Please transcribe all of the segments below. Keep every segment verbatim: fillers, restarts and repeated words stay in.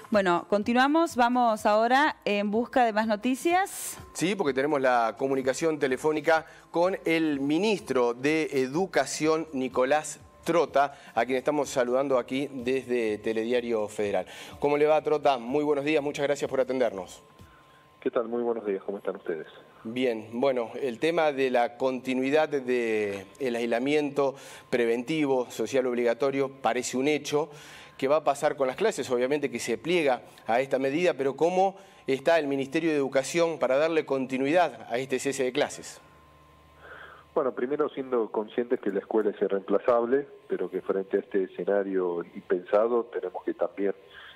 Bueno, continuamos, vamos ahora en busca de más noticias. Sí, porque tenemos la comunicación telefónica con el ministro de Educación, Nicolás Trota, a quien estamos saludando aquí desde Telediario Federal. ¿Cómo le va, Trota? Muy buenos días, muchas gracias por atendernos. ¿Qué tal? Muy buenos días, ¿cómo están ustedes? Bien, bueno, el tema de la continuidad del aislamiento preventivo, social obligatorio, parece un hecho. ¿Qué va a pasar con las clases? Obviamente que se pliega a esta medida, pero ¿cómo está el Ministerio de Educación para darle continuidad a este cese de clases? Bueno, primero siendo conscientes que la escuela es irreemplazable, pero que frente a este escenario impensado tenemos que también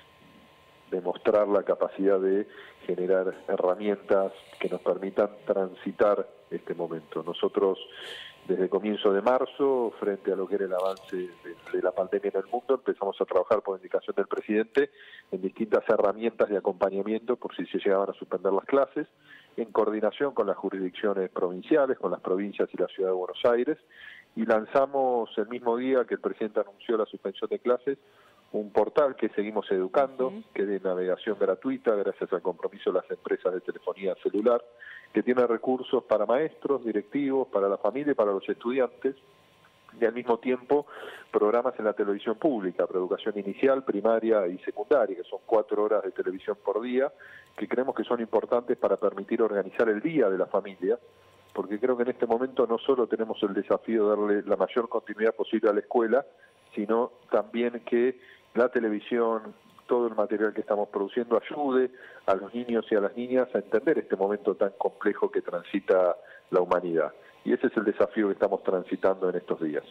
demostrar la capacidad de generar herramientas que nos permitan transitar este momento. Nosotros, desde el comienzo de marzo, frente a lo que era el avance de, de la pandemia en el mundo, empezamos a trabajar por indicación del presidente en distintas herramientas de acompañamiento por si se llegaban a suspender las clases, en coordinación con las jurisdicciones provinciales, con las provincias y la Ciudad de Buenos Aires, y lanzamos el mismo día que el presidente anunció la suspensión de clases, un portal que seguimos educando, uh-huh. que es de navegación gratuita gracias al compromiso de las empresas de telefonía celular, que tiene recursos para maestros, directivos, para la familia y para los estudiantes, y al mismo tiempo programas en la televisión pública, para educación inicial, primaria y secundaria, que son cuatro horas de televisión por día, que creemos que son importantes para permitir organizar el día de la familia, porque creo que en este momento no solo tenemos el desafío de darle la mayor continuidad posible a la escuela, sino también que la televisión, todo el material que estamos produciendo ayude a los niños y a las niñas a entender este momento tan complejo que transita la humanidad. Y ese es el desafío que estamos transitando en estos días.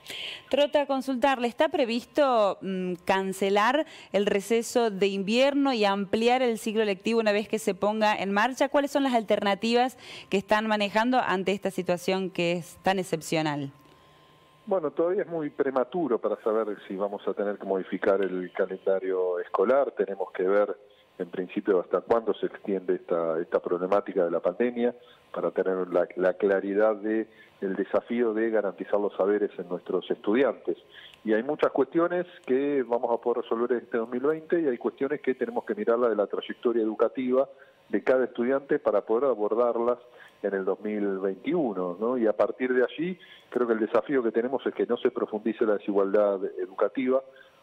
Trota, consultarle, ¿está previsto mmm, cancelar el receso de invierno y ampliar el ciclo lectivo una vez que se ponga en marcha? ¿Cuáles son las alternativas que están manejando ante esta situación que es tan excepcional? Bueno, todavía es muy prematuro para saber si vamos a tener que modificar el calendario escolar. Tenemos que ver, en principio, hasta cuándo se extiende esta, esta problemática de la pandemia para tener la, la claridad de el desafío de garantizar los saberes en nuestros estudiantes. Y hay muchas cuestiones que vamos a poder resolver en este dos mil veinte y hay cuestiones que tenemos que mirarla de la trayectoria educativa de cada estudiante para poder abordarlas en el dos mil veintiuno, ¿no? Y a partir de allí, creo que el desafío que tenemos es que no se profundice la desigualdad educativa,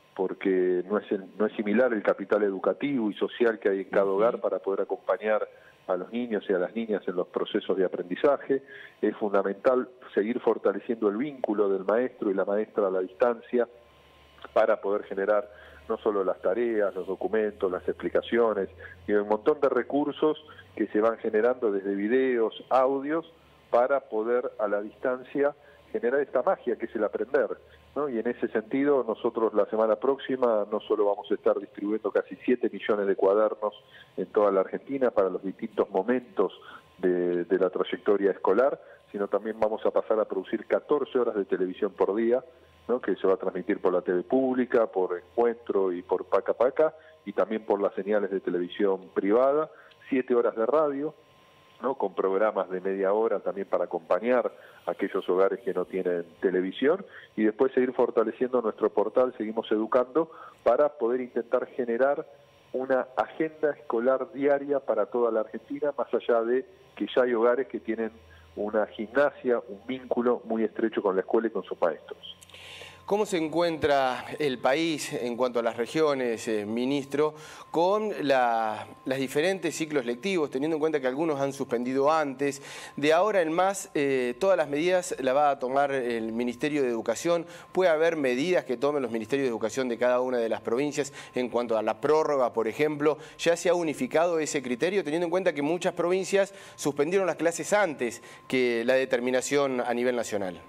porque no es, el, no es similar el capital educativo y social que hay en cada hogar para poder acompañar a los niños y a las niñas en los procesos de aprendizaje. Es fundamental seguir fortaleciendo el vínculo del maestro y la maestra a la distancia para poder generar no solo las tareas, los documentos, las explicaciones, y un montón de recursos que se van generando desde videos, audios, para poder a la distancia generar esta magia que es el aprender, ¿no? Y en ese sentido nosotros la semana próxima no solo vamos a estar distribuyendo casi siete millones de cuadernos en toda la Argentina para los distintos momentos de, de la trayectoria escolar, sino también vamos a pasar a producir catorce horas de televisión por día, ¿no? Que se va a transmitir por la T V pública, por Encuentro y por Paca Paca, y también por las señales de televisión privada, siete horas de radio, ¿no? Con programas de media hora también para acompañar a aquellos hogares que no tienen televisión, y después seguir fortaleciendo nuestro portal Seguimos Educando para poder intentar generar una agenda escolar diaria para toda la Argentina, más allá de que ya hay hogares que tienen una gimnasia, un vínculo muy estrecho con la escuela y con sus maestros. ¿Cómo se encuentra el país en cuanto a las regiones, eh, ministro, con la, las diferentes ciclos lectivos, teniendo en cuenta que algunos han suspendido antes? De ahora en más, eh, todas las medidas las va a tomar el Ministerio de Educación. ¿Puede haber medidas que tomen los Ministerios de Educación de cada una de las provincias en cuanto a la prórroga, por ejemplo? ¿Ya se ha unificado ese criterio, teniendo en cuenta que muchas provincias suspendieron las clases antes que la determinación a nivel nacional?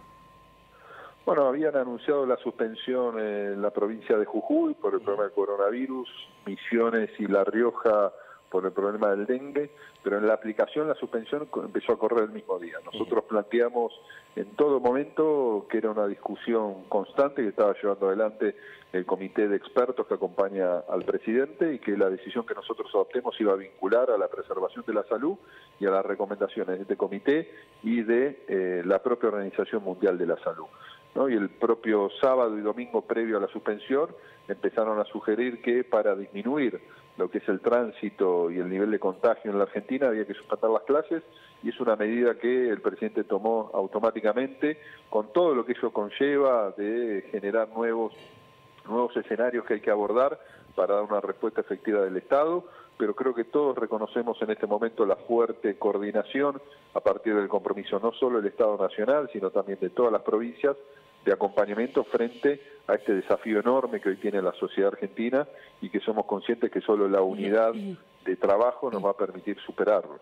Bueno, habían anunciado la suspensión en la provincia de Jujuy por el problema del coronavirus, Misiones y La Rioja por el problema del dengue, pero en la aplicación la suspensión empezó a correr el mismo día. Nosotros planteamos en todo momento que era una discusión constante que estaba llevando adelante el comité de expertos que acompaña al presidente y que la decisión que nosotros adoptemos iba a vincular a la preservación de la salud y a las recomendaciones de este comité y de eh, la propia Organización Mundial de la Salud. ¿no? Y el propio sábado y domingo previo a la suspensión empezaron a sugerir que para disminuir lo que es el tránsito y el nivel de contagio en la Argentina había que suspender las clases, y es una medida que el presidente tomó automáticamente, con todo lo que ello conlleva de generar nuevos, nuevos escenarios que hay que abordar para dar una respuesta efectiva del Estado, pero creo que todos reconocemos en este momento la fuerte coordinación a partir del compromiso no solo del Estado Nacional, sino también de todas las provincias, de acompañamiento frente a este desafío enorme que hoy tiene la sociedad argentina y que somos conscientes que solo la unidad de trabajo nos va a permitir superarlo.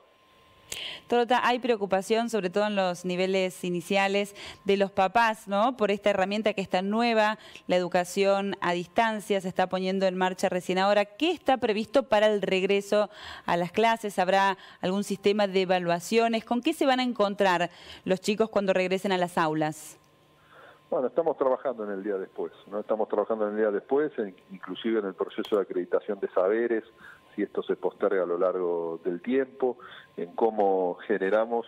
Torota, hay preocupación, sobre todo en los niveles iniciales, de los papás, ¿no? Por esta herramienta que está nueva, la educación a distancia, se está poniendo en marcha recién ahora. ¿Qué está previsto para el regreso a las clases? ¿Habrá algún sistema de evaluaciones? ¿Con qué se van a encontrar los chicos cuando regresen a las aulas? Bueno, estamos trabajando en el día después, ¿no? Estamos trabajando en el día después, en, inclusive en el proceso de acreditación de saberes, si esto se posterga a lo largo del tiempo, en cómo generamos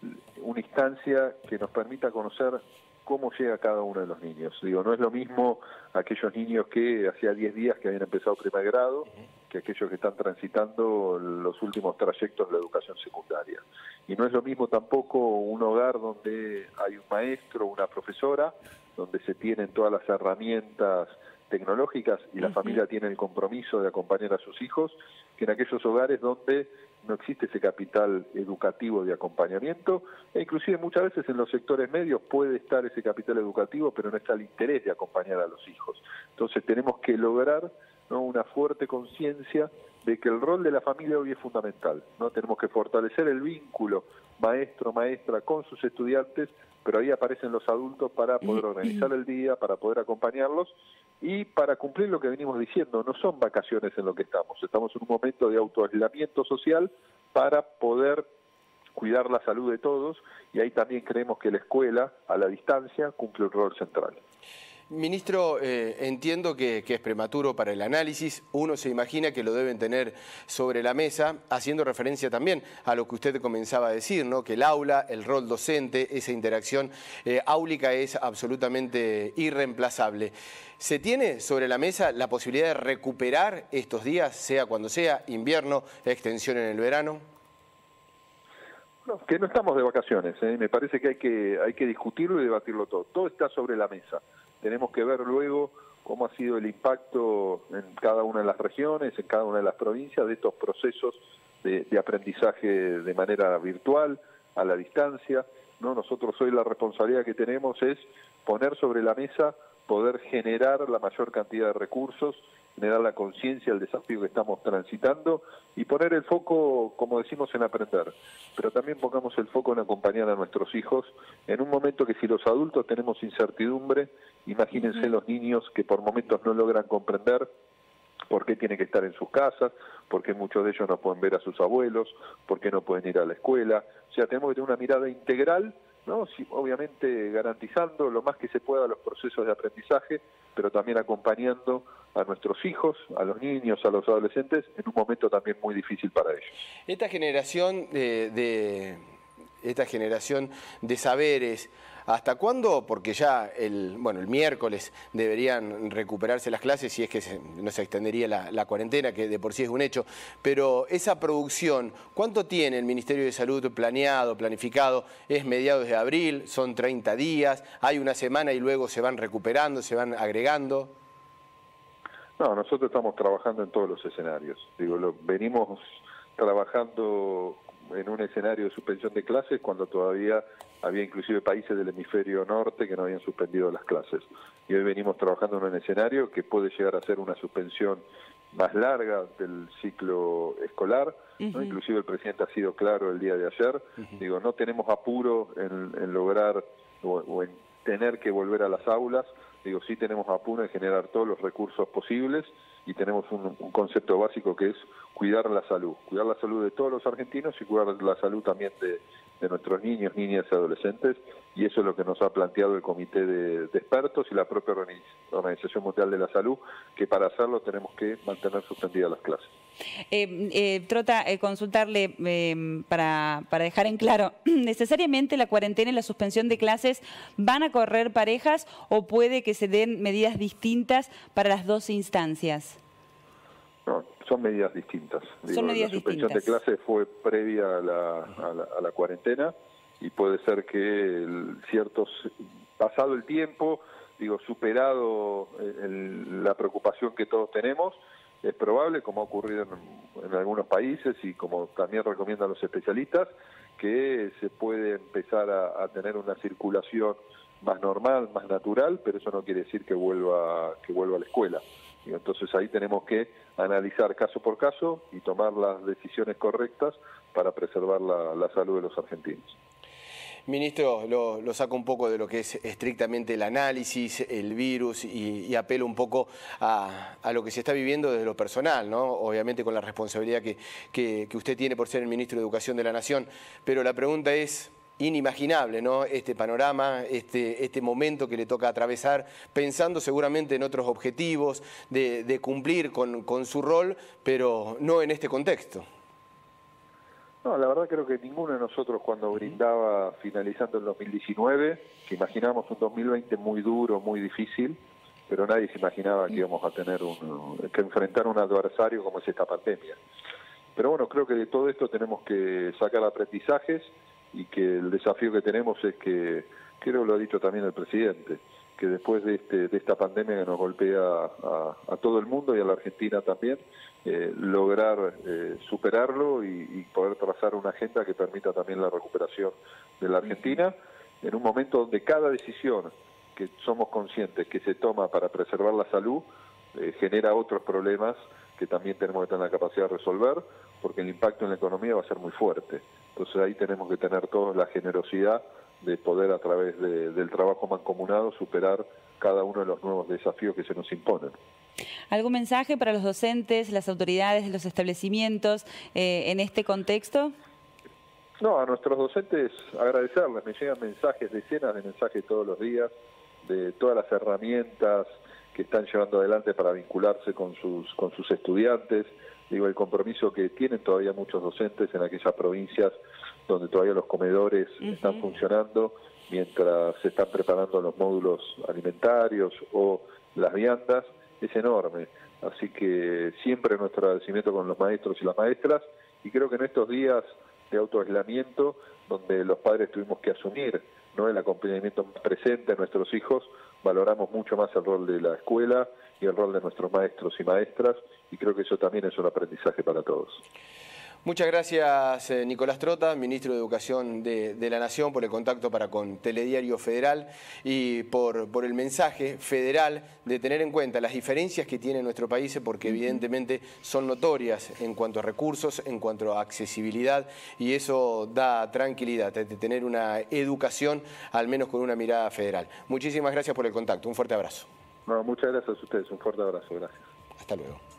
una instancia que nos permita conocer cómo llega cada uno de los niños. Digo, no es lo mismo aquellos niños que hacía diez días que habían empezado primer grado, que aquellos que están transitando los últimos trayectos de la educación secundaria. Y no es lo mismo tampoco un hogar donde hay un maestro, una profesora, donde se tienen todas las herramientas tecnológicas y la uh-huh. familia tiene el compromiso de acompañar a sus hijos, que en aquellos hogares donde no existe ese capital educativo de acompañamiento, e inclusive muchas veces en los sectores medios puede estar ese capital educativo, pero no está el interés de acompañar a los hijos. Entonces tenemos que lograr, ¿no?, una fuerte conciencia de que el rol de la familia hoy es fundamental, ¿no? Tenemos que fortalecer el vínculo maestro-maestra con sus estudiantes, pero ahí aparecen los adultos para poder organizar el día, para poder acompañarlos y para cumplir lo que venimos diciendo. No son vacaciones en lo que estamos, estamos en un momento de autoaislamiento social para poder cuidar la salud de todos, y ahí también creemos que la escuela, a la distancia, cumple un rol central. Ministro, eh, entiendo que, que es prematuro para el análisis. Uno se imagina que lo deben tener sobre la mesa, haciendo referencia también a lo que usted comenzaba a decir, ¿no? Que el aula, el rol docente, esa interacción eh, áulica es absolutamente irreemplazable. ¿Se tiene sobre la mesa la posibilidad de recuperar estos días, sea cuando sea, invierno, extensión en el verano? No, que no estamos de vacaciones, ¿eh? Me parece que hay que hay que discutirlo y debatirlo todo. Todo está sobre la mesa. Tenemos que ver luego cómo ha sido el impacto en cada una de las regiones, en cada una de las provincias, de estos procesos de, de aprendizaje de manera virtual, a la distancia, ¿no? Nosotros hoy la responsabilidad que tenemos es poner sobre la mesa, poder generar la mayor cantidad de recursos, generar la conciencia del desafío que estamos transitando y poner el foco, como decimos, en aprender. Pero también pongamos el foco en acompañar a nuestros hijos en un momento que si los adultos tenemos incertidumbre, imagínense uh-huh. los niños que por momentos no logran comprender por qué tienen que estar en sus casas, por qué muchos de ellos no pueden ver a sus abuelos, por qué no pueden ir a la escuela. O sea, tenemos que tener una mirada integral, ¿no? Sí, obviamente garantizando lo más que se pueda los procesos de aprendizaje, pero también acompañando a nuestros hijos, a los niños, a los adolescentes, en un momento también muy difícil para ellos. Esta generación de, de esta generación de saberes, ¿hasta cuándo? Porque ya el, bueno, el miércoles deberían recuperarse las clases, si es que se, no se extendería la, la cuarentena, que de por sí es un hecho. Pero esa producción, ¿cuánto tiene el Ministerio de Salud planeado, planificado? ¿Es mediados de abril? ¿Son treinta días? ¿Hay una semana y luego se van recuperando, se van agregando? No, nosotros estamos trabajando en todos los escenarios. Digo, lo, venimos trabajando en un escenario de suspensión de clases cuando todavía había inclusive países del hemisferio norte que no habían suspendido las clases. Y hoy venimos trabajando en un escenario que puede llegar a ser una suspensión más larga del ciclo escolar, ¿no? Uh-huh. Inclusive el presidente ha sido claro el día de ayer. Uh-huh. Digo, no tenemos apuro en, en lograr o, o en tener que volver a las aulas. Digo, sí tenemos apuro en generar todos los recursos posibles y tenemos un, un concepto básico que es cuidar la salud, cuidar la salud de todos los argentinos y cuidar la salud también de, de nuestros niños, niñas y adolescentes, y eso es lo que nos ha planteado el Comité de, de Expertos y la propia Organización Mundial de la Salud, que para hacerlo tenemos que mantener suspendidas las clases. Eh, eh, Trota, eh, consultarle eh, para, para dejar en claro, ¿necesariamente la cuarentena y la suspensión de clases van a correr parejas o puede que se den medidas distintas para las dos instancias? No, son medidas distintas. Son Digo, medidas la suspensión distintas. de clases fue previa a la, a la, a la cuarentena y puede ser que el, ciertos, pasado el tiempo, digo, superado el, la preocupación que todos tenemos, es probable, como ha ocurrido en, en algunos países y como también recomiendan los especialistas, que se puede empezar a, a tener una circulación más normal, más natural, pero eso no quiere decir que vuelva, que vuelva a la escuela. Y entonces ahí tenemos que analizar caso por caso y tomar las decisiones correctas para preservar la, la salud de los argentinos. Ministro, lo, lo saco un poco de lo que es estrictamente el análisis, el virus y, y apelo un poco a, a lo que se está viviendo desde lo personal, ¿no? Obviamente con la responsabilidad que, que, que usted tiene por ser el Ministro de Educación de la Nación, pero la pregunta es inimaginable, ¿no? Este panorama, este, este momento que le toca atravesar, pensando seguramente en otros objetivos de, de cumplir con, con su rol, pero no en este contexto. No, la verdad creo que ninguno de nosotros cuando brindaba finalizando el dos mil diecinueve, que imaginábamos un dos mil veinte muy duro, muy difícil, pero nadie se imaginaba que íbamos a tener un, que enfrentar un adversario como es esta pandemia. Pero bueno, creo que de todo esto tenemos que sacar aprendizajes y que el desafío que tenemos es que, creo que lo ha dicho también el presidente, que después de, este, de esta pandemia que nos golpea a, a todo el mundo y a la Argentina también, eh, lograr eh, superarlo y, y poder trazar una agenda que permita también la recuperación de la Argentina en un momento donde cada decisión que somos conscientes que se toma para preservar la salud eh, genera otros problemas que también tenemos que tener la capacidad de resolver, porque el impacto en la economía va a ser muy fuerte. Entonces ahí tenemos que tener todos la generosidad de poder a través de, del trabajo mancomunado superar cada uno de los nuevos desafíos que se nos imponen. ¿Algún mensaje para los docentes, las autoridades, los establecimientos eh, en este contexto? No, a nuestros docentes agradecerles, me llegan mensajes, decenas de mensajes todos los días, de todas las herramientas que están llevando adelante para vincularse con sus, con sus estudiantes, digo, el compromiso que tienen todavía muchos docentes en aquellas provincias donde todavía los comedores uh-huh. están funcionando, mientras se están preparando los módulos alimentarios o las viandas, es enorme. Así que siempre nuestro agradecimiento con los maestros y las maestras, y creo que en estos días de autoaislamiento, donde los padres tuvimos que asumir, ¿no?, el acompañamiento presente de nuestros hijos, valoramos mucho más el rol de la escuela y el rol de nuestros maestros y maestras, y creo que eso también es un aprendizaje para todos. Muchas gracias, eh, Nicolás Trota, Ministro de Educación de, de la Nación, por el contacto para con Telediario Federal y por, por el mensaje federal de tener en cuenta las diferencias que tiene nuestro país, porque evidentemente son notorias en cuanto a recursos, en cuanto a accesibilidad, y eso da tranquilidad, de tener una educación al menos con una mirada federal. Muchísimas gracias por el contacto, un fuerte abrazo. No, muchas gracias a ustedes, un fuerte abrazo, gracias. Hasta luego.